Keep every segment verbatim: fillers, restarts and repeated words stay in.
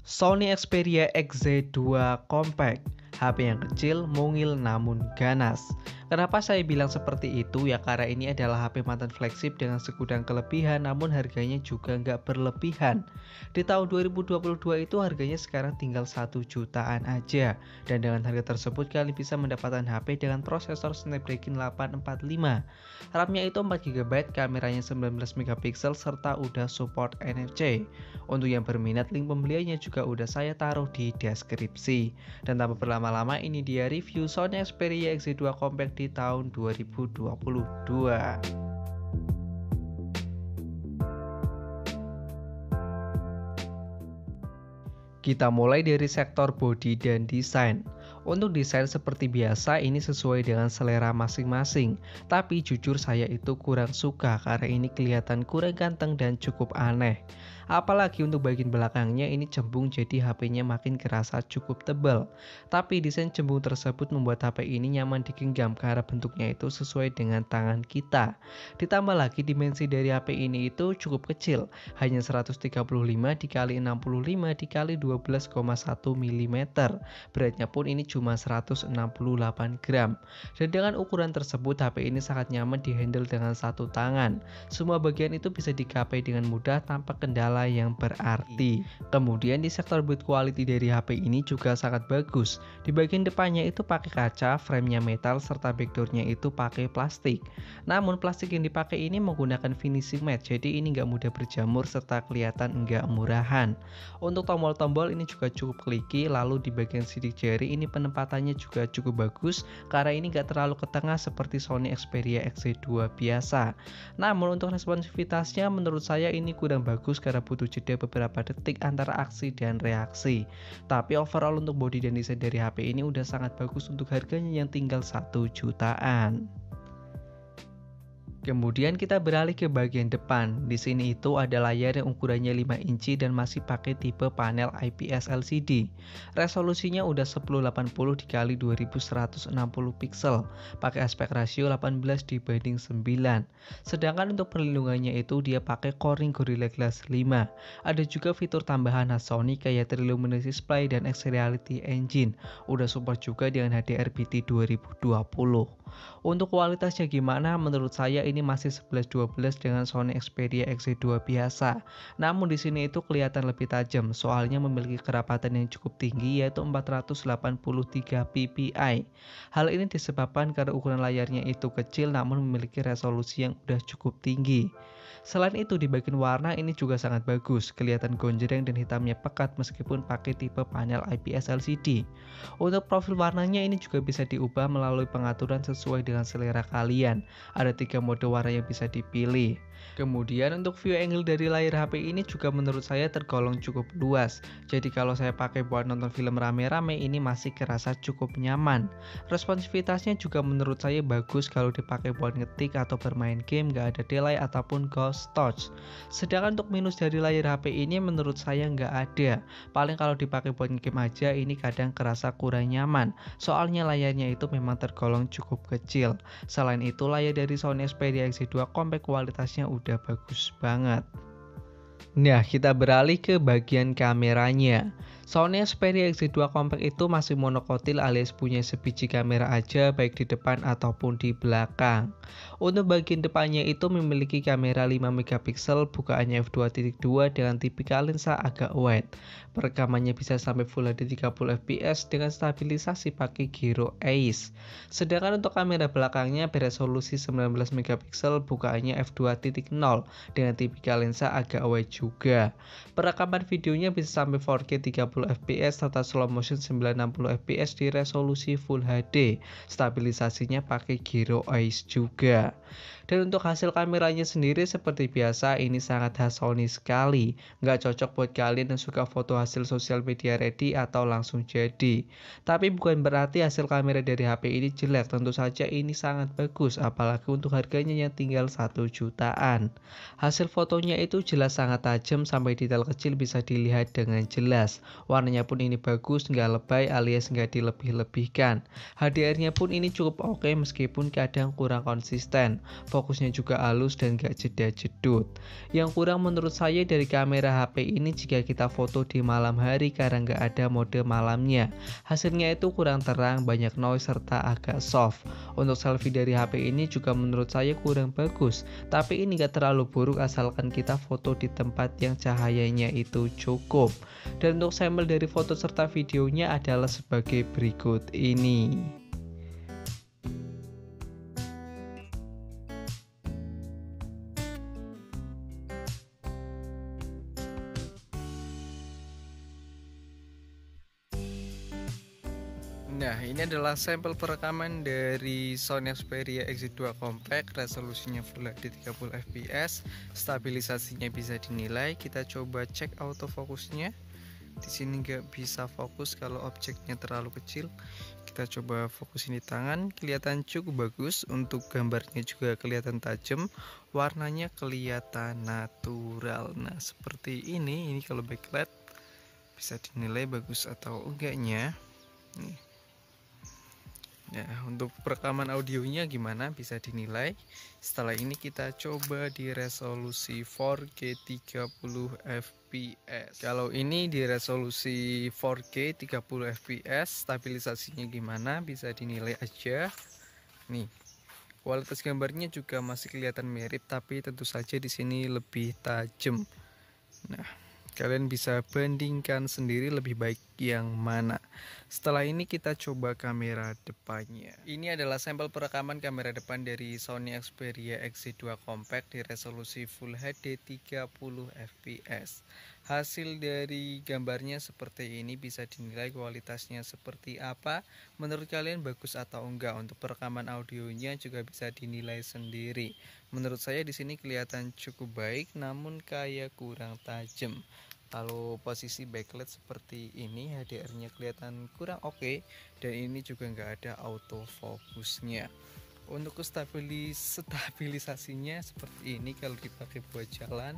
Sony Xperia X Z dua Compact, H P yang kecil, mungil namun ganas. Kenapa saya bilang seperti itu? Ya karena ini adalah H P mantan flagship dengan segudang kelebihan, namun harganya juga nggak berlebihan. Di tahun dua ribu dua puluh dua itu harganya sekarang tinggal satu jutaan aja. Dan dengan harga tersebut kalian bisa mendapatkan H P dengan prosesor Snapdragon delapan empat lima. RAM-nya itu empat giga byte, kameranya sembilan belas megapiksel, serta udah support N F C. Untuk yang berminat, link pembeliannya juga udah saya taruh di deskripsi. Dan tanpa berlama-lama, ini dia review Sony Xperia X Z dua Compact di tahun dua ribu dua puluh dua. Kita mulai dari sektor bodi dan desain. Untuk desain seperti biasa ini sesuai dengan selera masing-masing. Tapi jujur saya itu kurang suka karena ini kelihatan kurang ganteng dan cukup aneh. Apalagi untuk bagian belakangnya ini cembung, jadi H P-nya makin kerasa cukup tebal. Tapi desain cembung tersebut membuat H P ini nyaman digenggam karena bentuknya itu sesuai dengan tangan kita. Ditambah lagi dimensi dari H P ini itu cukup kecil, hanya seratus tiga puluh lima dikali enam puluh lima dikali dua belas koma satu milimeter. Beratnya pun ini cuma seratus enam puluh delapan gram. Dan dengan ukuran tersebut H P ini sangat nyaman dihandle dengan satu tangan. Semua bagian itu bisa digapai dengan mudah tanpa kendala yang berarti. Kemudian di sektor build quality dari H P ini juga sangat bagus. Di bagian depannya itu pakai kaca, framenya metal, serta backdoornya itu pakai plastik. Namun plastik yang dipakai ini menggunakan finishing matte, jadi ini nggak mudah berjamur serta kelihatan nggak murahan. Untuk tombol-tombol ini juga cukup kliki, lalu di bagian sidik jari ini penempatannya juga cukup bagus karena ini nggak terlalu ke tengah seperti Sony Xperia X Z dua biasa. Namun untuk responsivitasnya menurut saya ini kurang bagus karena butuh jeda beberapa detik antara aksi dan reaksi. Tapi overall untuk bodi dan desain dari H P ini udah sangat bagus untuk harganya yang tinggal satu jutaan. Kemudian kita beralih ke bagian depan. Di sini itu ada layar yang ukurannya lima inci dan masih pakai tipe panel I P S L C D. Resolusinya udah seribu delapan puluh dikali dua ribu seratus enam puluh piksel, pakai aspek rasio delapan belas dibanding sembilan. Sedangkan untuk perlindungannya itu dia pakai Corning Gorilla Glass lima. Ada juga fitur tambahan khas Sony kayak Triluminosity Display dan X-Reality Engine. Udah support juga dengan H D R B T dua ribu dua puluh. Untuk kualitasnya gimana? Menurut saya ini masih sebelas dua belas dengan Sony Xperia X Z dua biasa. Namun di sini itu kelihatan lebih tajam, soalnya memiliki kerapatan yang cukup tinggi yaitu empat ratus delapan puluh tiga p p i. Hal ini disebabkan karena ukuran layarnya itu kecil namun memiliki resolusi yang udah cukup tinggi. Selain itu di bagian warna ini juga sangat bagus, kelihatan gonjreng dan hitamnya pekat meskipun pakai tipe panel I P S L C D. Untuk profil warnanya ini juga bisa diubah melalui pengaturan sesuai dengan selera kalian. Ada tiga mode warna yang bisa dipilih. Kemudian untuk view angle dari layar H P ini juga menurut saya tergolong cukup luas. Jadi kalau saya pakai buat nonton film rame-rame ini masih kerasa cukup nyaman. Responsivitasnya juga menurut saya bagus kalau dipakai buat ngetik atau bermain game, gak ada delay ataupun ghost touch. Sedangkan untuk minus dari layar H P ini menurut saya nggak ada. Paling kalau dipakai buat game aja ini kadang kerasa kurang nyaman. Soalnya layarnya itu memang tergolong cukup kecil. Selain itu layar dari Sony Xperia X Z dua Compact kualitasnya udah bagus banget. Nah, kita beralih ke bagian kameranya. Sony Xperia X Z dua Compact itu masih monokotil alias punya sebiji kamera aja baik di depan ataupun di belakang. Untuk bagian depannya itu memiliki kamera lima megapiksel, bukaannya f dua titik dua dengan tipikal lensa agak wide. Perekamannya bisa sampai Full H D tiga puluh F P S dengan stabilisasi pakai gyro Ace. Sedangkan untuk kamera belakangnya beresolusi sembilan belas megapiksel, bukaannya f dua titik nol dengan tipikal lensa agak wide juga. Perekaman videonya bisa sampai empat K tiga puluh F P S serta slow motion sembilan ratus enam puluh F P S di resolusi Full H D. Stabilisasinya pakai gyro Ace juga. Dan untuk hasil kameranya sendiri seperti biasa ini sangat khas Sony sekali. Nggak cocok buat kalian yang suka foto hasil sosial media ready atau langsung jadi. Tapi bukan berarti hasil kamera dari H P ini jelek, tentu saja ini sangat bagus apalagi untuk harganya yang tinggal satu jutaan. Hasil fotonya itu jelas sangat tajam sampai detail kecil bisa dilihat dengan jelas. Warnanya pun ini bagus, nggak lebay alias nggak dilebih-lebihkan. H D R-nya pun ini cukup oke meskipun kadang kurang konsisten. Fokusnya juga halus dan nggak jeda-jedut. Yang kurang menurut saya dari kamera H P ini jika kita foto di malam hari karena nggak ada mode malamnya. Hasilnya itu kurang terang, banyak noise serta agak soft. Untuk selfie dari H P ini juga menurut saya kurang bagus, tapi ini gak terlalu buruk asalkan kita foto di tempat yang cahayanya itu cukup. Dan untuk sampel dari foto serta videonya adalah sebagai berikut ini. Nah, ini adalah sampel perekaman dari Sony Xperia X Z dua Compact, resolusinya Full H D tiga puluh F P S, stabilisasinya bisa dinilai. Kita coba cek autofokusnya. Di sini nggak bisa fokus kalau objeknya terlalu kecil. Kita coba fokusin di tangan, kelihatan cukup bagus. Untuk gambarnya juga kelihatan tajam, warnanya kelihatan natural. Nah, seperti ini. Ini kalau backlight bisa dinilai bagus atau enggaknya. Nih. Nah, untuk perekaman audionya gimana bisa dinilai. Setelah ini kita coba di resolusi empat K tiga puluh F P S. Kalau ini di resolusi empat K tiga puluh F P S, stabilisasinya gimana bisa dinilai aja. Nih, kualitas gambarnya juga masih kelihatan mirip, tapi tentu saja di sini lebih tajam. Nah, kalian bisa bandingkan sendiri lebih baik yang mana. Setelah ini kita coba kamera depannya. Ini adalah sampel perekaman kamera depan dari Sony Xperia X Z dua Compact di resolusi Full H D tiga puluh F P S. Hasil dari gambarnya seperti ini, bisa dinilai kualitasnya seperti apa. Menurut kalian bagus atau enggak? Untuk perekaman audionya juga bisa dinilai sendiri. Menurut saya di sini kelihatan cukup baik, namun kayak kurang tajam. Kalau posisi backlight seperti ini, H D R-nya kelihatan kurang oke, okay, dan ini juga nggak ada autofokusnya. Untuk stabilis stabilisasinya seperti ini, kalau dipakai buat jalan,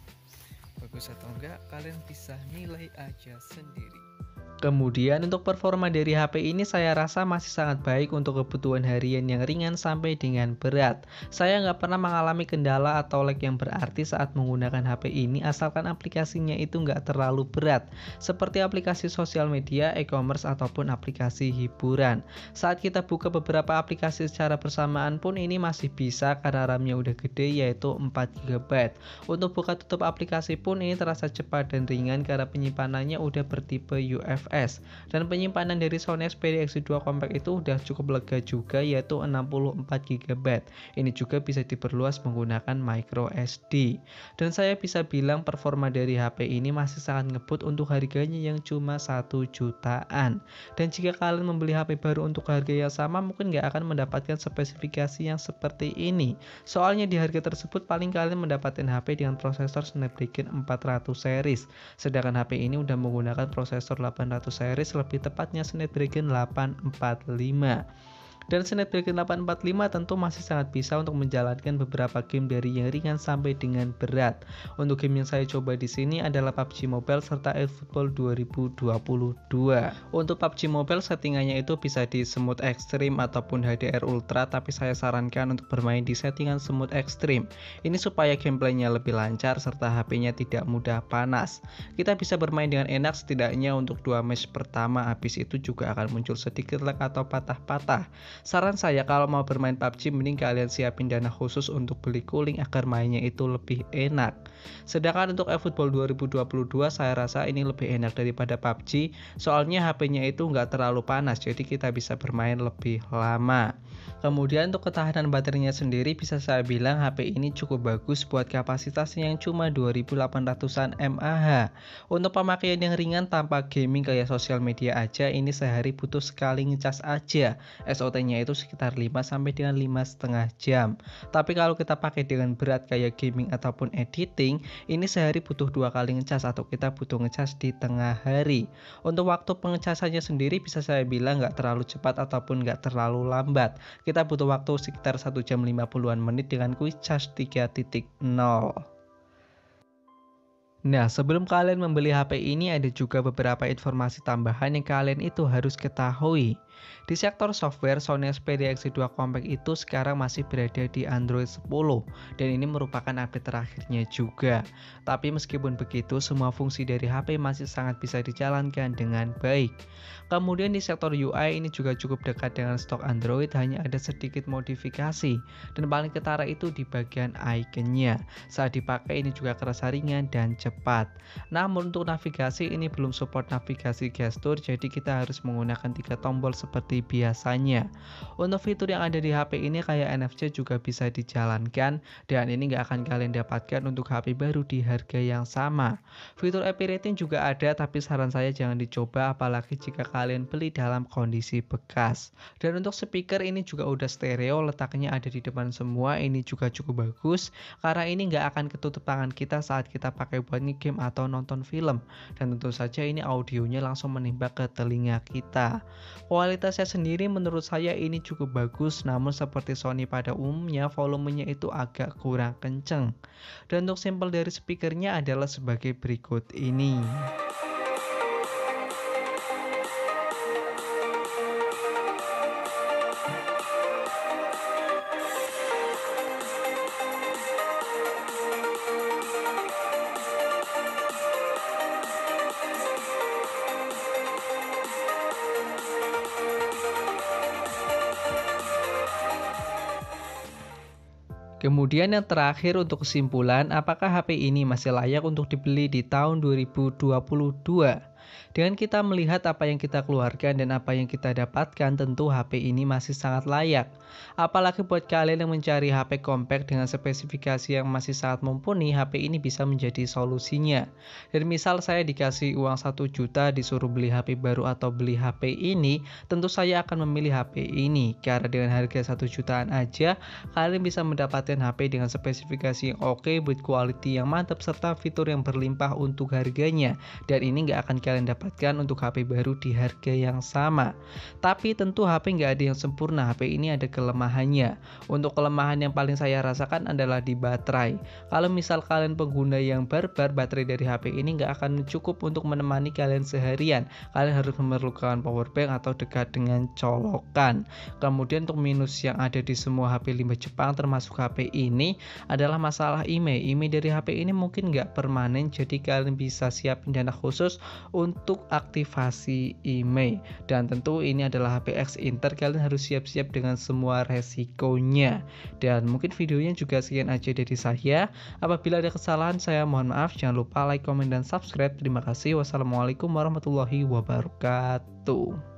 bagus atau enggak kalian bisa nilai aja sendiri. Kemudian untuk performa dari H P ini saya rasa masih sangat baik untuk kebutuhan harian yang ringan sampai dengan berat. Saya nggak pernah mengalami kendala atau lag yang berarti saat menggunakan H P ini asalkan aplikasinya itu nggak terlalu berat, seperti aplikasi sosial media, e-commerce, ataupun aplikasi hiburan. Saat kita buka beberapa aplikasi secara bersamaan pun ini masih bisa karena RAM-nya udah gede, yaitu empat giga byte. Untuk buka tutup aplikasi pun ini terasa cepat dan ringan karena penyimpanannya udah bertipe U F S, dan penyimpanan dari Sony Xperia X Z dua Compact itu udah cukup lega juga, yaitu enam puluh empat giga byte. Ini juga bisa diperluas menggunakan micro S D. Dan saya bisa bilang performa dari H P ini masih sangat ngebut untuk harganya yang cuma satu jutaan. Dan jika kalian membeli H P baru untuk harga yang sama, mungkin nggak akan mendapatkan spesifikasi yang seperti ini. Soalnya di harga tersebut paling kalian mendapatkan H P dengan prosesor Snapdragon empat ratus series. Sedangkan H P ini udah menggunakan prosesor delapan ratus series, lebih tepatnya Snapdragon delapan empat lima. Dan Snapdragon delapan empat lima tentu masih sangat bisa untuk menjalankan beberapa game dari yang ringan sampai dengan berat. Untuk game yang saya coba di sini adalah P U B G Mobile serta eFootball dua ribu dua puluh dua. Untuk P U B G Mobile settingannya itu bisa di Smooth Extreme ataupun H D R Ultra, tapi saya sarankan untuk bermain di settingan Smooth Extreme. Ini supaya gameplaynya lebih lancar serta H P-nya tidak mudah panas. Kita bisa bermain dengan enak setidaknya untuk dua match pertama, habis itu juga akan muncul sedikit lag atau patah-patah. Saran saya kalau mau bermain P U B G mending kalian siapin dana khusus untuk beli cooling agar mainnya itu lebih enak. Sedangkan untuk eFootball dua ribu dua puluh dua saya rasa ini lebih enak daripada P U B G, soalnya H P-nya itu nggak terlalu panas, jadi kita bisa bermain lebih lama. Kemudian untuk ketahanan baterainya sendiri bisa saya bilang H P ini cukup bagus buat kapasitas yang cuma dua ribu delapan ratusan mAh. Untuk pemakaian yang ringan tanpa gaming kayak sosial media aja, ini sehari butuh sekali ngecas aja. S O T-nya itu sekitar lima sampai dengan lima setengah jam. Tapi kalau kita pakai dengan berat kayak gaming ataupun editing, ini sehari butuh dua kali ngecas atau kita butuh ngecas di tengah hari. Untuk waktu pengecasannya sendiri bisa saya bilang nggak terlalu cepat ataupun nggak terlalu lambat. Kita butuh waktu sekitar satu jam lima puluhan menit dengan quick charge tiga titik nol. Nah, sebelum kalian membeli H P ini ada juga beberapa informasi tambahan yang kalian itu harus ketahui. Di sektor software, Sony Xperia X Z dua Compact itu sekarang masih berada di Android sepuluh dan ini merupakan update terakhirnya juga. Tapi meskipun begitu, semua fungsi dari H P masih sangat bisa dijalankan dengan baik. Kemudian di sektor U I ini juga cukup dekat dengan stok Android, hanya ada sedikit modifikasi dan paling ketara itu di bagian ikonnya. Saat dipakai ini juga kerasa ringan dan cepat. Namun untuk navigasi ini belum support navigasi gestur, jadi kita harus menggunakan tiga tombol seperti biasanya. Untuk fitur yang ada di H P ini kayak N F C juga bisa dijalankan dan ini nggak akan kalian dapatkan untuk H P baru di harga yang sama. Fitur A P rating juga ada, tapi saran saya jangan dicoba apalagi jika kalian beli dalam kondisi bekas. Dan untuk speaker ini juga udah stereo, letaknya ada di depan semua, ini juga cukup bagus karena ini nggak akan ketutup tangan kita saat kita pakai buat nge-game atau nonton film. Dan tentu saja ini audionya langsung menembak ke telinga kita. Kualitasnya sendiri menurut saya ini cukup bagus, namun seperti Sony pada umumnya volumenya itu agak kurang kenceng. Dan untuk sampel dari speakernya adalah sebagai berikut ini. Kemudian yang terakhir untuk kesimpulan, apakah H P ini masih layak untuk dibeli di tahun dua ribu dua puluh dua? Dengan kita melihat apa yang kita keluarkan dan apa yang kita dapatkan, tentu H P ini masih sangat layak. Apalagi buat kalian yang mencari H P compact dengan spesifikasi yang masih sangat mumpuni, H P ini bisa menjadi solusinya. Dan misal saya dikasih uang satu juta disuruh beli H P baru atau beli H P ini, tentu saya akan memilih H P ini. Karena dengan harga satu jutaan aja, kalian bisa mendapatkan H P dengan spesifikasi yang oke, build quality yang mantap, serta fitur yang berlimpah untuk harganya. Dan ini nggak akan kalian dapatkan untuk H P baru di harga yang sama. Tapi tentu H P nggak ada yang sempurna, H P ini ada kelemahannya. Untuk kelemahan yang paling saya rasakan adalah di baterai. Kalau misal kalian pengguna yang barbar, baterai dari H P ini nggak akan cukup untuk menemani kalian seharian. Kalian harus memerlukan power bank atau dekat dengan colokan. Kemudian untuk minus yang ada di semua H P limbah Jepang termasuk H P ini adalah masalah I M E I. I M E I dari H P ini mungkin nggak permanen, jadi kalian bisa siapin dana khusus untuk aktivasi I M E I. Dan tentu ini adalah H P X Inter, kalian harus siap-siap dengan semua resikonya. Dan mungkin videonya juga sekian aja dari saya. Apabila ada kesalahan saya mohon maaf. Jangan lupa like, komen, dan subscribe. Terima kasih. Wassalamualaikum warahmatullahi wabarakatuh.